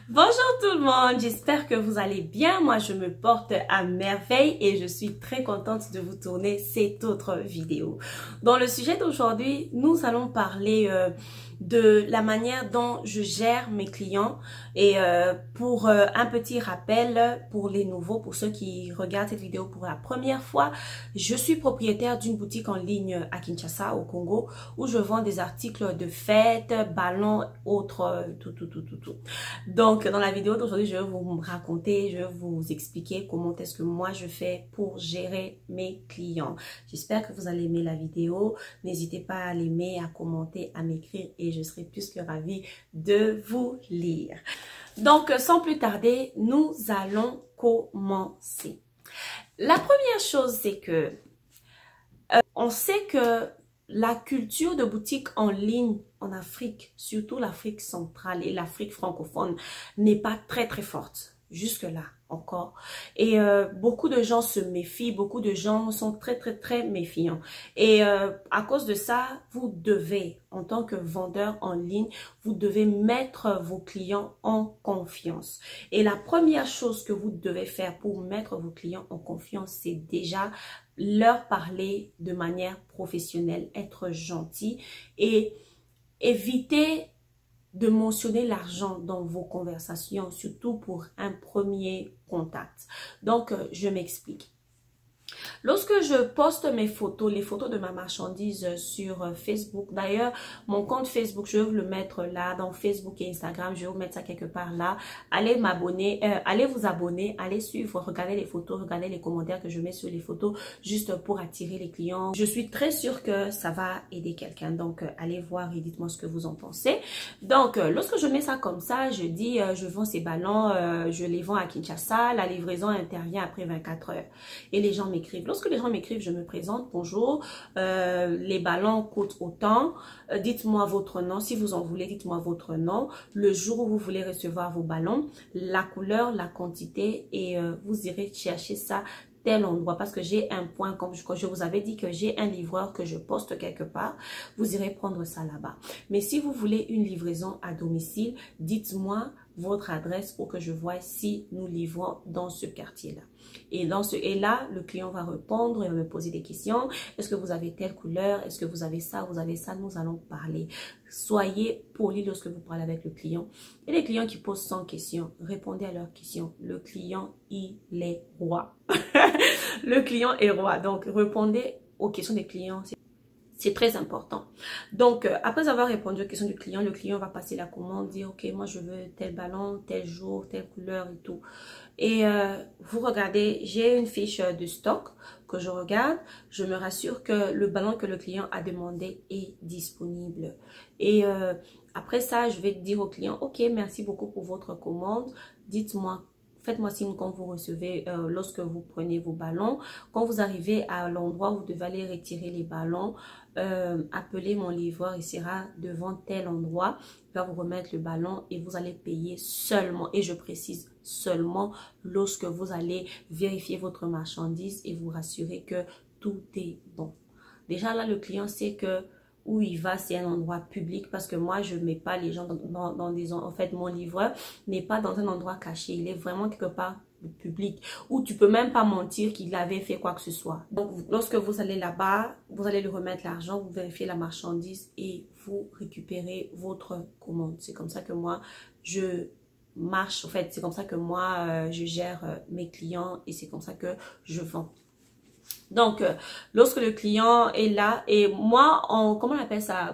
Bonjour tout le monde, j'espère que vous allez bien. Moi, je me porte à merveille et je suis très contente de vous tourner cette autre vidéo. Dans le sujet d'aujourd'hui, nous allons parler de la manière dont je gère mes clients et pour un petit rappel pour les nouveaux, pour ceux qui regardent cette vidéo pour la première fois, je suis propriétaire d'une boutique en ligne à Kinshasa, au Congo, où je vends des articles de fête, ballons, autres, tout. Donc, dans la vidéo d'aujourd'hui, je vais vous raconter, je vais vous expliquer comment est-ce que moi je fais pour gérer mes clients. J'espère que vous allez aimer la vidéo. N'hésitez pas à l'aimer, à commenter, à m'écrire et je serai plus que ravie de vous lire. Donc, sans plus tarder, nous allons commencer. La première chose, c'est que on sait que la culture de boutique en ligne en Afrique, surtout l'Afrique centrale et l'Afrique francophone, n'est pas très forte. Jusque-là encore. Et beaucoup de gens se méfient, beaucoup de gens sont très méfiants. Et à cause de ça, vous devez, en tant que vendeur en ligne, vous devez mettre vos clients en confiance. Et la première chose que vous devez faire pour mettre vos clients en confiance, c'est déjà leur parler de manière professionnelle, être gentil et éviter de mentionner l'argent dans vos conversations, surtout pour un premier contact. Donc, je m'explique. Lorsque je poste mes photos, les photos de ma marchandise sur Facebook, d'ailleurs, mon compte Facebook, je vais vous le mettre là, dans Facebook et Instagram, je vais vous mettre ça quelque part là. Allez m'abonner, allez vous abonner, allez suivre, regardez les photos, regardez les commentaires que je mets sur les photos, juste pour attirer les clients. Je suis très sûre que ça va aider quelqu'un, donc allez voir et dites-moi ce que vous en pensez. Donc, lorsque je mets ça comme ça, je dis, je vends ces ballons, je les vends à Kinshasa, la livraison intervient après 24 heures. Et les gens m'écrivent. Lorsque les gens m'écrivent, je me présente. Bonjour, les ballons coûtent autant. Dites-moi votre nom. Si vous en voulez, dites-moi votre nom. Le jour où vous voulez recevoir vos ballons, la couleur, la quantité et vous irez chercher ça tel endroit parce que j'ai un point, comme je vous avais dit que j'ai un livreur que je poste quelque part, vous irez prendre ça là-bas. Mais si vous voulez une livraison à domicile, dites-moi votre adresse pour que je vois si nous livrons dans ce quartier-là. Et là, le client va répondre, il va me poser des questions. Est-ce que vous avez telle couleur? Est-ce que vous avez ça? Vous avez ça? Nous allons parler. Soyez poli lorsque vous parlez avec le client. Et les clients qui posent 100 questions, répondez à leurs questions. Le client, il est roi. Le client est roi. Donc, répondez aux questions des clients. C'est très important. Donc, après avoir répondu aux questions du client, le client va passer la commande, dire, OK, moi, je veux tel ballon, tel jour, telle couleur et tout. Et vous regardez, j'ai une fiche de stock que je regarde. Je me rassure que le ballon que le client a demandé est disponible. Et après ça, je vais dire au client, OK, merci beaucoup pour votre commande. Dites-moi, faites-moi signe quand vous recevez, lorsque vous prenez vos ballons. Quand vous arrivez à l'endroit où vous devez aller retirer les ballons, appelez mon livreur, il sera devant tel endroit. Il va vous remettre le ballon et vous allez payer seulement, et je précise seulement, lorsque vous allez vérifier votre marchandise et vous rassurer que tout est bon. Déjà là, le client sait que où il va, c'est un endroit public parce que moi, je ne mets pas les gens dans des... En fait, mon livreur n'est pas dans un endroit caché. Il est vraiment quelque part public où tu peux même pas mentir qu'il avait fait quoi que ce soit. Donc, lorsque vous allez là-bas, vous allez lui remettre l'argent, vous vérifiez la marchandise et vous récupérez votre commande. C'est comme ça que moi, je marche. En fait, c'est comme ça que moi, je gère mes clients et c'est comme ça que je vends. Donc, lorsque le client est là, et moi, comment on appelle ça,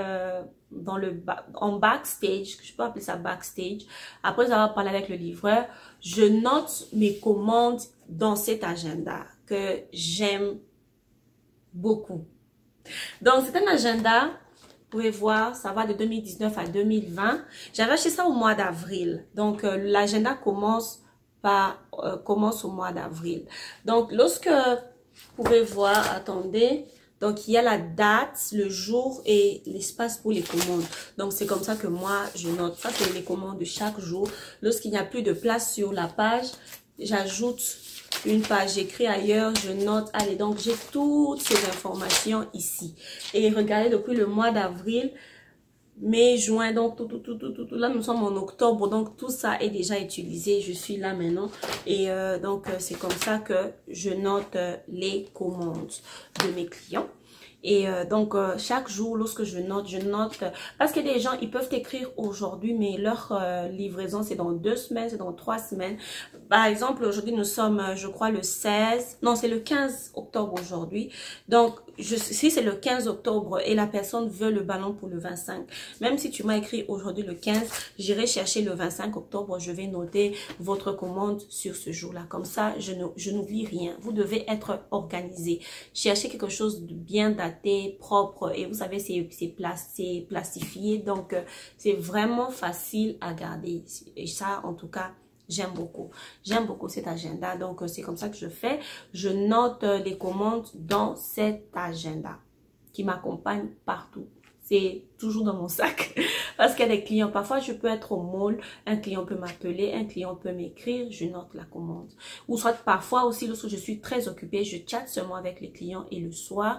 en backstage, je peux appeler ça backstage, après avoir parlé avec le livreur, je note mes commandes dans cet agenda que j'aime beaucoup. Donc, c'est un agenda, vous pouvez voir, ça va de 2019 à 2020. J'avais acheté ça au mois d'avril. Donc, l'agenda commence au mois d'avril. Donc, lorsque... Vous pouvez voir, attendez, donc il y a la date, le jour et l'espace pour les commandes. Donc c'est comme ça que moi je note. Ça c'est les commandes de chaque jour. Lorsqu'il n'y a plus de place sur la page, j'ajoute une page, j'écris ailleurs, je note. Allez, donc j'ai toutes ces informations ici. Et regardez, depuis le mois d'avril, mai, juin, donc tout. Là, nous sommes en octobre, donc tout ça est déjà utilisé. Je suis là maintenant. Et donc, c'est comme ça que je note les commandes de mes clients. Et donc, chaque jour, lorsque je note, parce que des gens, ils peuvent écrire aujourd'hui, mais leur livraison, c'est dans 2 semaines, c'est dans 3 semaines. Par exemple, aujourd'hui, nous sommes, je crois, le 16, non, c'est le 15 octobre aujourd'hui. Donc, si c'est le 15 octobre et la personne veut le ballon pour le 25, même si tu m'as écrit aujourd'hui le 15, j'irai chercher le 25 octobre, je vais noter votre commande sur ce jour-là. Comme ça, je n'oublie rien. Vous devez être organisé. Cherchez quelque chose de bien daté, propre, et vous savez, c'est plastifié, donc c'est vraiment facile à garder. Et ça, en tout cas, j'aime beaucoup. J'aime beaucoup cet agenda. Donc, c'est comme ça que je fais. Je note les commandes dans cet agenda qui m'accompagne partout. C'est toujours dans mon sac. Parce qu'il y a des clients. Parfois, je peux être au mall. Un client peut m'appeler. Un client peut m'écrire. Je note la commande. Ou soit parfois aussi, lorsque je suis très occupée, je chatte seulement avec les clients. Et le soir,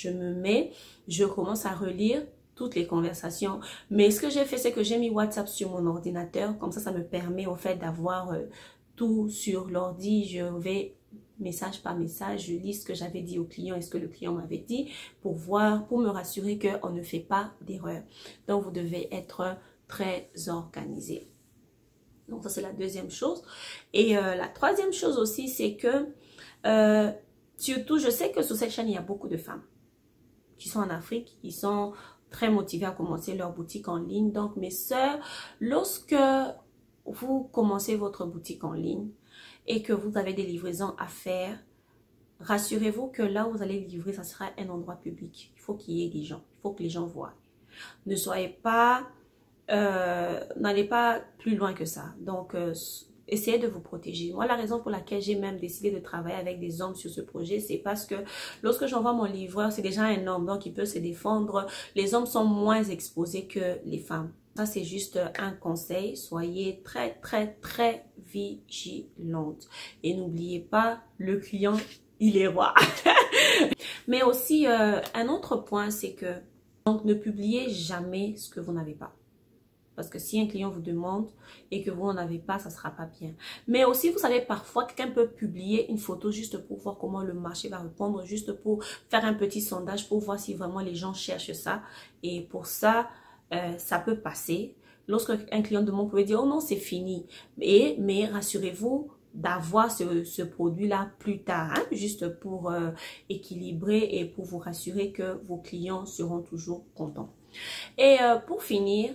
je commence à relire toutes les conversations. Mais ce que j'ai fait, c'est que j'ai mis WhatsApp sur mon ordinateur. Comme ça me permet au fait d'avoir tout sur l'ordi. Je vais message par message, je lis ce que j'avais dit au client et ce que le client m'avait dit pour voir, pour me rassurer qu'on ne fait pas d'erreur. Donc, vous devez être très organisé. Donc, ça, c'est la deuxième chose. Et la troisième chose aussi, c'est que surtout, je sais que sur cette chaîne, il y a beaucoup de femmes qui sont en Afrique, qui sont très motivées à commencer leur boutique en ligne. Donc, mes sœurs, lorsque vous commencez votre boutique en ligne et que vous avez des livraisons à faire, rassurez-vous que là où vous allez livrer, ça sera un endroit public. Il faut qu'il y ait des gens. Il faut que les gens voient. Ne soyez pas, n'allez pas plus loin que ça. Donc, essayez de vous protéger. Moi, la raison pour laquelle j'ai même décidé de travailler avec des hommes sur ce projet, c'est parce que lorsque j'envoie mon livreur, c'est déjà un homme, donc il peut se défendre. Les hommes sont moins exposés que les femmes. Ça, c'est juste un conseil. Soyez très, très, très vigilante. Et n'oubliez pas, le client, il est roi. Mais aussi, un autre point, c'est que donc, ne publiez jamais ce que vous n'avez pas. Parce que si un client vous demande et que vous n'en avez pas, ça ne sera pas bien. Mais aussi, vous savez, parfois, quelqu'un peut publier une photo juste pour voir comment le marché va répondre, juste pour faire un petit sondage, pour voir si vraiment les gens cherchent ça. Et pour ça, ça peut passer. Lorsque un client demande, vous pouvez dire, oh non, c'est fini. Mais rassurez-vous d'avoir ce produit-là plus tard, hein, juste pour équilibrer et pour vous rassurer que vos clients seront toujours contents. Et pour finir,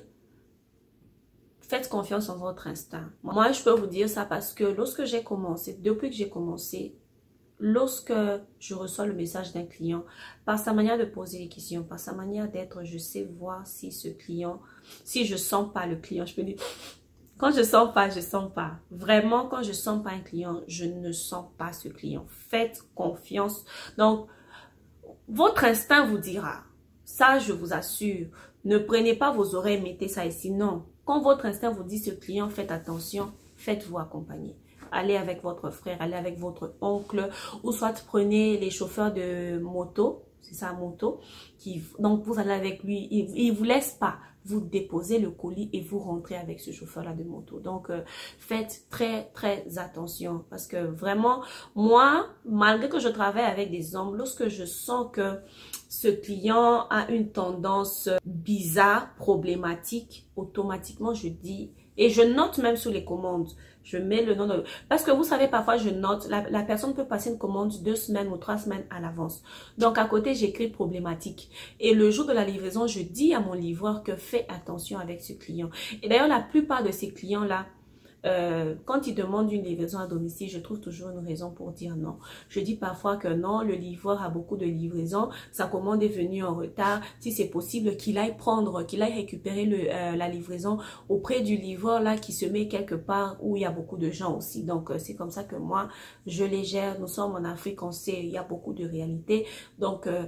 faites confiance en votre instinct. Moi, je peux vous dire ça parce que lorsque j'ai commencé, depuis que j'ai commencé, lorsque je reçois le message d'un client, par sa manière de poser les questions, par sa manière d'être, je sais voir si ce client, si je sens pas le client, je peux dire, quand je sens pas, je sens pas. Vraiment, quand je sens pas un client, je ne sens pas ce client. Faites confiance. Donc, votre instinct vous dira, ça je vous assure, ne prenez pas vos oreilles, mettez ça ici, non. Quand votre instinct vous dit ce client, faites attention, faites-vous accompagner. Allez avec votre frère, allez avec votre oncle, ou soit prenez les chauffeurs de moto, c'est ça, moto, donc vous allez avec lui, il vous laisse pas, vous déposez le colis et vous rentrez avec ce chauffeur-là de moto. Donc, faites très, très attention parce que vraiment, moi, malgré que je travaille avec des hommes, lorsque je sens que ce client a une tendance bizarre, problématique, automatiquement, je dis, et je note même sur les commandes, je mets le nom de... Parce que vous savez, parfois, je note, la personne peut passer une commande 2 semaines ou 3 semaines à l'avance. Donc, à côté, j'écris problématique. Et le jour de la livraison, je dis à mon livreur que fais attention avec ce client. Et d'ailleurs, la plupart de ces clients-là, quand ils demandent une livraison à domicile, je trouve toujours une raison pour dire non. Je dis parfois que non, le livreur a beaucoup de livraisons, sa commande est venue en retard. Si c'est possible, qu'il aille récupérer la livraison auprès du livreur là qui se met quelque part où il y a beaucoup de gens aussi. Donc, c'est comme ça que moi, je les gère. Nous sommes en Afrique, on sait, il y a beaucoup de réalités. Donc,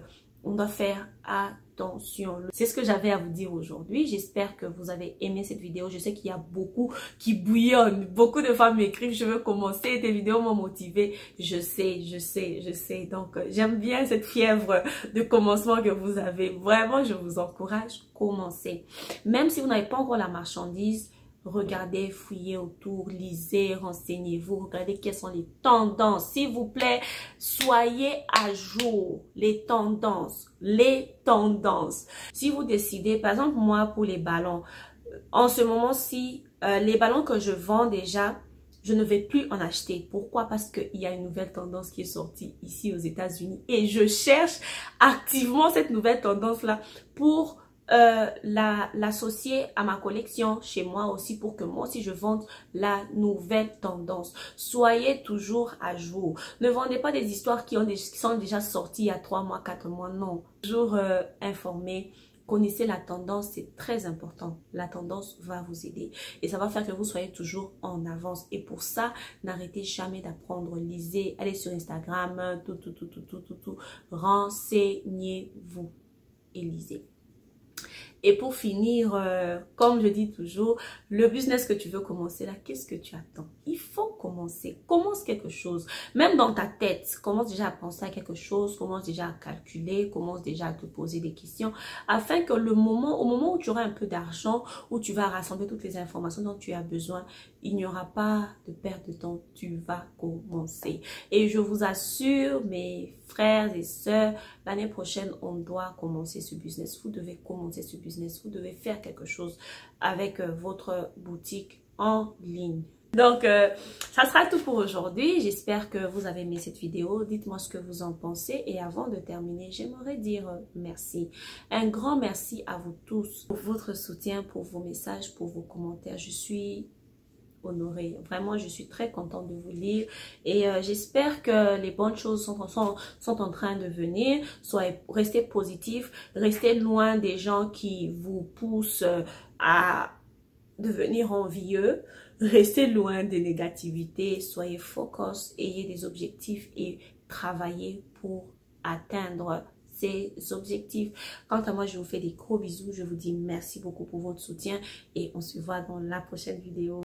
on doit faire attention. C'est ce que j'avais à vous dire aujourd'hui. J'espère que vous avez aimé cette vidéo. Je sais qu'il y a beaucoup qui bouillonnent. Beaucoup de femmes m'écrivent, je veux commencer. Tes vidéos m'ont motivée. Je sais. Donc, j'aime bien cette fièvre de commencement que vous avez. Vraiment, je vous encourage, commencez. Même si vous n'avez pas encore la marchandise, regardez, fouillez autour, lisez, renseignez-vous, regardez quelles sont les tendances. S'il vous plaît, soyez à jour. Les tendances. Si vous décidez, par exemple, moi, pour les ballons, en ce moment-ci, les ballons que je vends déjà, je ne vais plus en acheter. Pourquoi? Parce qu'il y a une nouvelle tendance qui est sortie ici aux États-Unis et je cherche activement cette nouvelle tendance-là pour l'associer à ma collection chez moi aussi pour que moi aussi je vende la nouvelle tendance. Soyez toujours à jour. Ne vendez pas des histoires qui sont déjà sorties il y a 3 mois, 4 mois. Non. Toujours informé. Connaissez la tendance, c'est très important. La tendance va vous aider et ça va faire que vous soyez toujours en avance. Et pour ça, n'arrêtez jamais d'apprendre. Lisez, allez sur Instagram, tout. Renseignez-vous et lisez. Et pour finir, comme je dis toujours, le business que tu veux commencer là, qu'est-ce que tu attends? Il faut commencer. Commence quelque chose. Même dans ta tête, commence déjà à penser à quelque chose, commence déjà à calculer, commence déjà à te poser des questions, afin que au moment où tu auras un peu d'argent, où tu vas rassembler toutes les informations dont tu as besoin, il n'y aura pas de perte de temps. Tu vas commencer. Et je vous assure, mes frères et sœurs, l'année prochaine, on doit commencer ce business. Vous devez commencer ce business. Vous devez faire quelque chose avec votre boutique en ligne. Donc, ça sera tout pour aujourd'hui. J'espère que vous avez aimé cette vidéo. Dites-moi ce que vous en pensez. Et avant de terminer, j'aimerais dire merci. Un grand merci à vous tous pour votre soutien, pour vos messages, pour vos commentaires. Je suis honorée. Vraiment, je suis très contente de vous lire et j'espère que les bonnes choses sont en train de venir. Restez positifs, restez loin des gens qui vous poussent à devenir envieux. Restez loin des négativités, soyez focus, ayez des objectifs et travaillez pour atteindre ces objectifs. Quant à moi, je vous fais des gros bisous. Je vous dis merci beaucoup pour votre soutien et on se voit dans la prochaine vidéo.